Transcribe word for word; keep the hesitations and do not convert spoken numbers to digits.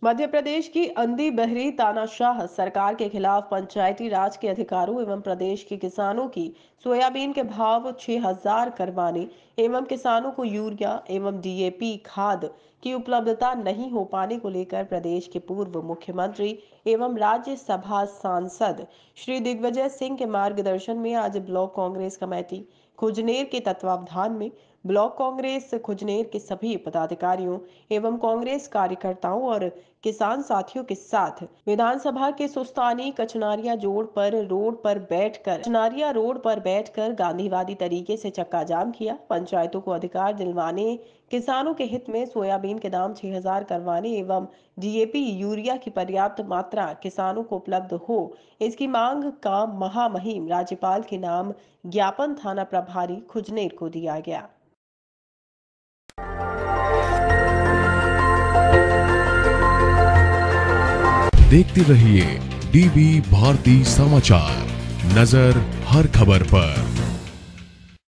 मध्य प्रदेश की अंधी बहरी तानाशाह सरकार के खिलाफ पंचायती राज के अधिकारियों एवं प्रदेश के किसानों की सोयाबीन के भाव छह हजार करवाने एवं किसानों को यूरिया एवं डी ए पी खाद की उपलब्धता नहीं हो पाने को लेकर प्रदेश के पूर्व मुख्यमंत्री एवं राज्यसभा सांसद श्री दिग्विजय सिंह के मार्गदर्शन में आज ब्लॉक कांग्रेस कमेटी खुजनेर के तत्वावधान में ब्लॉक कांग्रेस खुजनेर के सभी पदाधिकारियों एवं कांग्रेस कार्यकर्ताओं और किसान साथियों के साथ विधानसभा के सुस्तानी कचनारिया जोड़ पर रोड पर बैठकर कचनारिया रोड पर बैठकर गांधीवादी तरीके से चक्का जाम किया। पंचायतों को अधिकार दिलवाने, किसानों के हित में सोयाबीन के दाम छह हजार करवाने एवं डी ए पी यूरिया की पर्याप्त मात्रा किसानों को उपलब्ध हो, इसकी मांग का महामहिम राज्यपाल के नाम ज्ञापन थाना प्रभारी खुजनेर को दिया गया। देखते रहिए डीवी भारती समाचार, नजर हर खबर पर।